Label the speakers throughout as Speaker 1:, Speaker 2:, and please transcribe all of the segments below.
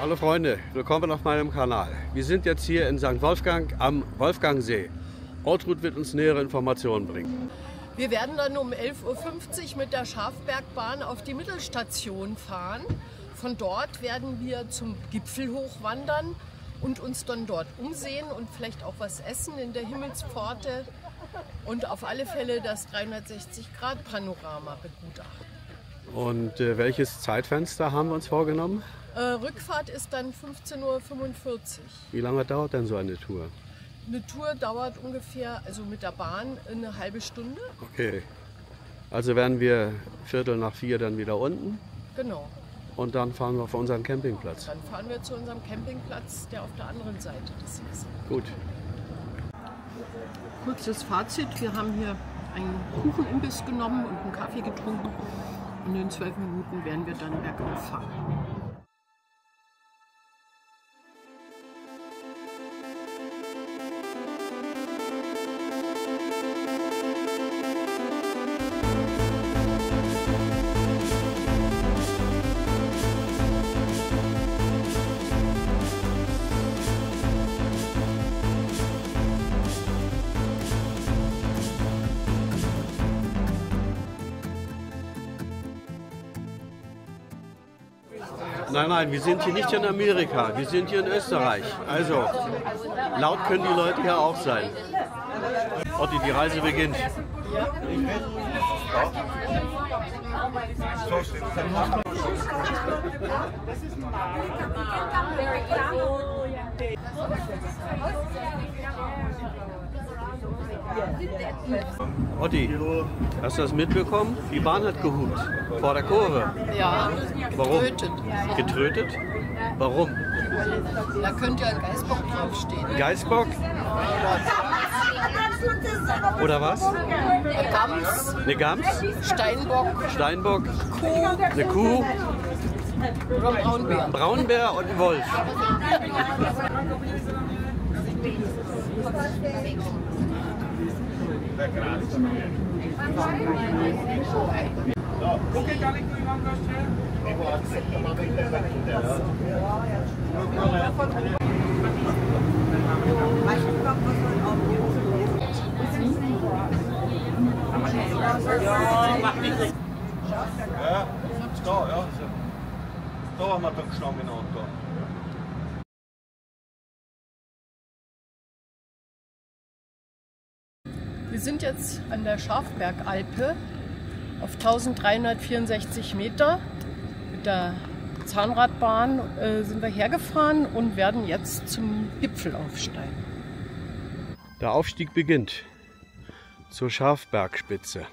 Speaker 1: Hallo Freunde, willkommen auf meinem Kanal. Wir sind jetzt hier in St. Wolfgang am Wolfgangsee. Ortrud wird uns nähere Informationen bringen.
Speaker 2: Wir werden dann um 11:50 Uhr mit der Schafbergbahn auf die Mittelstation fahren. Von dort werden wir zum Gipfel hochwandern und uns dann dort umsehen und vielleicht auch was essen in der Himmelspforte und auf alle Fälle das 360-Grad-Panorama begutachten.
Speaker 1: Und welches Zeitfenster haben wir uns vorgenommen?
Speaker 2: Rückfahrt ist dann 15:45 Uhr.
Speaker 1: Wie lange dauert denn so eine Tour?
Speaker 2: Eine Tour dauert ungefähr, also mit der Bahn, eine halbe Stunde.
Speaker 1: Okay, also werden wir 3:45 dann wieder unten
Speaker 2: Genau.
Speaker 1: und dann fahren wir auf unseren Campingplatz.
Speaker 2: Dann fahren wir zu unserem Campingplatz, der auf der anderen Seite des Sees ist.
Speaker 1: Gut.
Speaker 2: Kurzes Fazit, wir haben hier einen Kuchenimbiss genommen und einen Kaffee getrunken und in 12 Minuten werden wir dann bergauf fahren.
Speaker 1: Nein, wir sind hier nicht in Amerika, wir sind hier in Österreich. Also, laut können die Leute hier auch sein. Otti, die Reise beginnt. Otti, hast du das mitbekommen? Die Bahn hat gehupt. Vor der Kurve.
Speaker 2: Ja,
Speaker 1: Warum?
Speaker 2: getötet.
Speaker 1: Getrötet? Warum?
Speaker 2: Da könnte ja ein Geißbock draufstehen.
Speaker 1: Geißbock? Oder was?
Speaker 2: Ein Gams,
Speaker 1: Eine Gams?
Speaker 2: Steinbock,
Speaker 1: Steinbock? Eine Kuh?
Speaker 2: oder ein Braunbär.
Speaker 1: Ein Braunbär und ein Wolf.
Speaker 3: Ja, da, ja. Da haben wir doch geschlagen im Auto.
Speaker 2: Wir sind jetzt an der Schafbergalpe auf 1364 Meter. Mit der Zahnradbahn sind wir hergefahren und werden jetzt zum Gipfel aufsteigen.
Speaker 1: Der Aufstieg beginnt zur Schafbergspitze.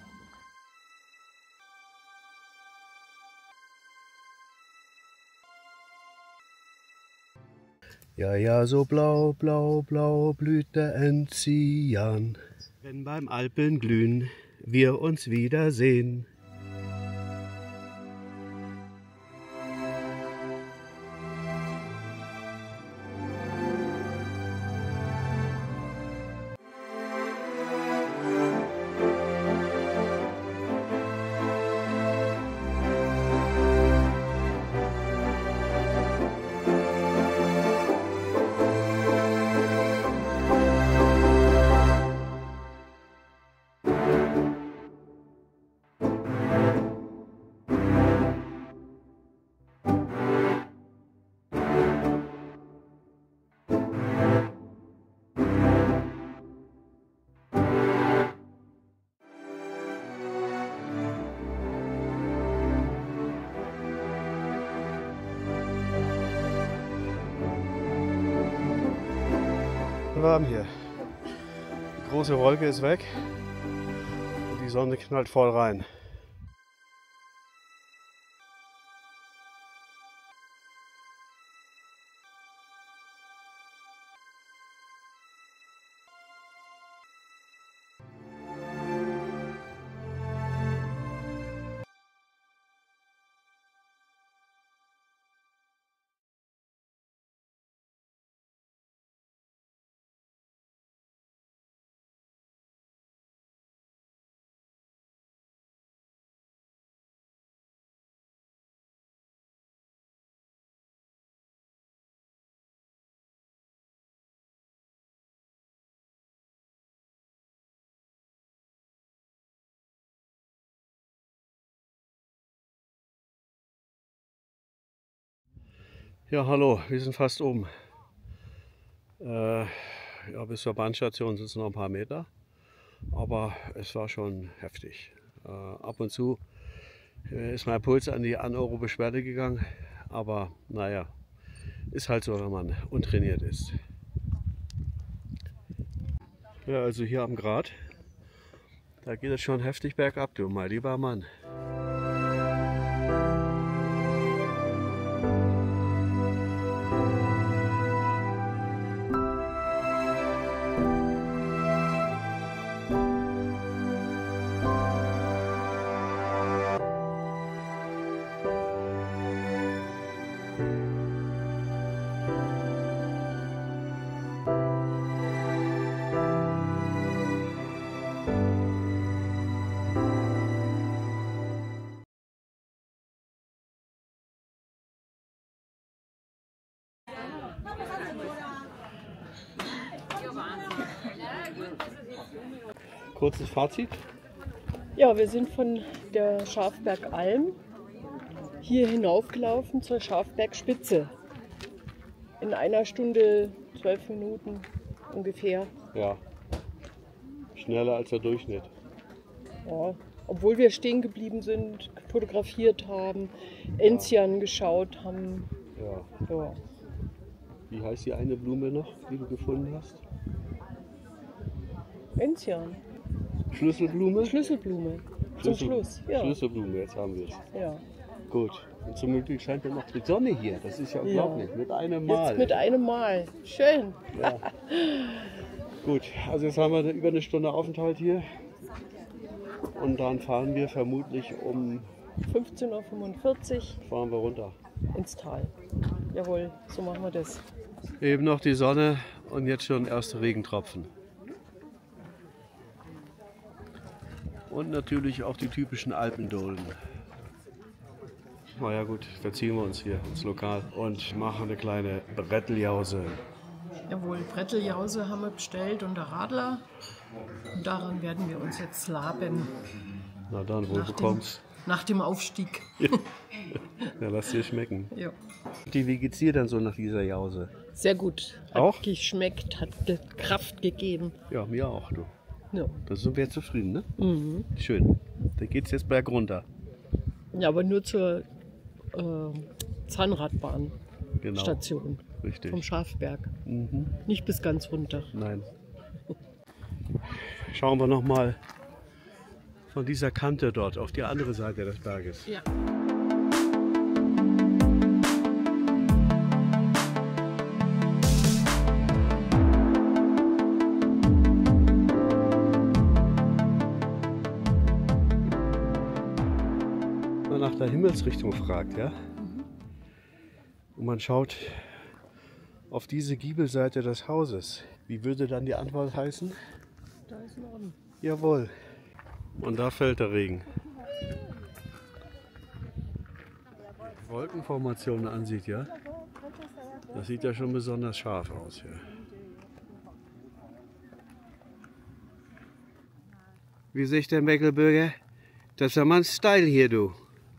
Speaker 1: Ja, ja, so blau, blau, blau blüht der Enzian. Wenn beim Alpenglühen wir uns wiedersehen. Warm hier. Die große Wolke ist weg und die Sonne knallt voll rein. Ja, hallo, wir sind fast oben. Ja, bis zur Bahnstation sind es noch ein paar Meter, aber es war schon heftig. Ab und zu ist mein Puls an die 1-Euro-Beschwerde gegangen, aber naja, ist halt so, wenn man untrainiert ist. Ja, also hier am Grat, da geht es schon heftig bergab, du mein lieber Mann. Kurzes Fazit.
Speaker 2: Ja, wir sind von der Schafbergalm hier hinaufgelaufen zur Schafbergspitze. In 1 Stunde 12 Minuten ungefähr.
Speaker 1: Ja, schneller als der Durchschnitt.
Speaker 2: Ja, obwohl wir stehen geblieben sind, fotografiert haben, Enzian geschaut haben.
Speaker 1: Ja.
Speaker 2: Ja.
Speaker 1: Wie heißt die eine Blume noch, die du gefunden hast?
Speaker 2: Enzian.
Speaker 1: Schlüsselblume?
Speaker 2: Schlüsselblume. Zum Schluss. Ja.
Speaker 1: Schlüsselblume, jetzt haben wir es.
Speaker 2: Ja.
Speaker 1: Gut. Und zum Glück scheint ja noch die Sonne hier. Das ist ja unglaublich. Mit einem Mal.
Speaker 2: Jetzt mit einem Mal. Schön.
Speaker 1: Ja. Gut, also jetzt haben wir über 1 Stunde Aufenthalt hier. Und dann fahren wir vermutlich um
Speaker 2: 15:45 Uhr
Speaker 1: fahren wir runter.
Speaker 2: ins Tal. Jawohl, so machen wir das.
Speaker 1: Eben noch die Sonne und jetzt schon erste Regentropfen. Und natürlich auch die typischen Alpendohlen. Na ja gut, verziehen wir uns hier ins Lokal und machen eine kleine Bretteljause.
Speaker 2: Jawohl, Bretteljause haben wir bestellt und der Radler. Und daran werden wir uns jetzt laben.
Speaker 1: Na dann, wohl bekommst.
Speaker 2: Nach dem Aufstieg.
Speaker 1: Ja, lass dir schmecken.
Speaker 2: Ja.
Speaker 1: Wie geht's dir denn so nach dieser Jause?
Speaker 2: Sehr gut. Hat
Speaker 1: Auch?
Speaker 2: geschmeckt, hat Kraft gegeben.
Speaker 1: Ja, mir auch, du.
Speaker 2: Ja.
Speaker 1: Da sind wir jetzt zufrieden, ne?
Speaker 2: Mhm.
Speaker 1: Schön. Da geht's jetzt bergunter.
Speaker 2: Ja, aber nur zur Zahnradbahn.
Speaker 1: Genau.
Speaker 2: Station
Speaker 1: Richtig.
Speaker 2: vom Schafberg.
Speaker 1: Mhm.
Speaker 2: Nicht bis ganz runter.
Speaker 1: Nein. Schauen wir noch mal von dieser Kante dort auf die andere Seite des Berges.
Speaker 2: Ja.
Speaker 1: Wenn man nach der Himmelsrichtung fragt, ja? Und man schaut auf diese Giebelseite des Hauses. Wie würde dann die Antwort heißen?
Speaker 2: Da ist Norden.
Speaker 1: Jawohl. Und da fällt der Regen. Wolkenformation ansieht, ja? Das sieht ja schon besonders scharf aus hier. Wie sagt der Mecklenburger? Das ist ja mal ein Style hier, du.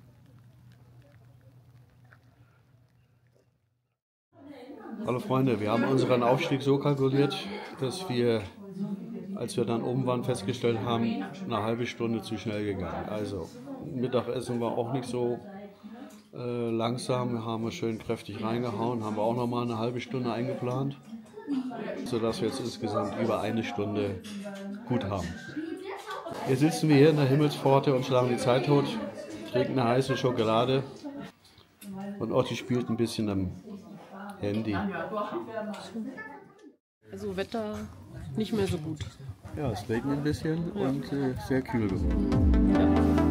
Speaker 1: Hallo Freunde, wir haben unseren Aufstieg so kalkuliert, dass wir, als wir dann oben waren, festgestellt haben, eine halbe Stunde zu schnell gegangen. Also Mittagessen war auch nicht so langsam, haben wir schön kräftig reingehauen, haben wir auch noch mal eine halbe Stunde eingeplant, sodass wir jetzt insgesamt über 1 Stunde gut haben. Jetzt sitzen wir hier in der Himmelspforte und schlagen die Zeit tot, trinken eine heiße Schokolade und Otti spielt ein bisschen am Handy.
Speaker 2: Also Wetter nicht mehr so gut.
Speaker 1: Ja, es regnet ein bisschen und sehr kühl geworden.
Speaker 2: Ja.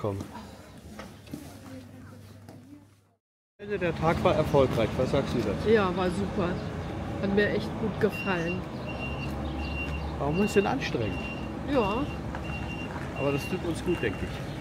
Speaker 1: angekommen. Der Tag war erfolgreich. Was sagst du dazu?
Speaker 2: Ja, war super. Hat mir echt gut gefallen.
Speaker 1: War ein bisschen anstrengend.
Speaker 2: Ja.
Speaker 1: Aber das tut uns gut, denke ich.